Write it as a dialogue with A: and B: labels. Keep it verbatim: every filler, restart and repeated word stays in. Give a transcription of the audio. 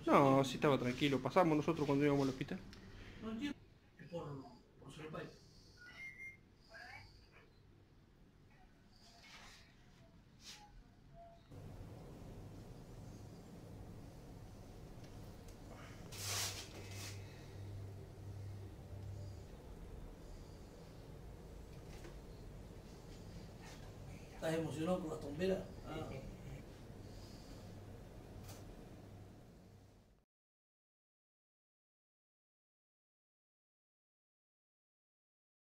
A: No, sí estaba tranquilo. Pasamos nosotros cuando íbamos al hospital.
B: No entiendo. Es por, por ser país. ¿Estás emocionado con las tomberas?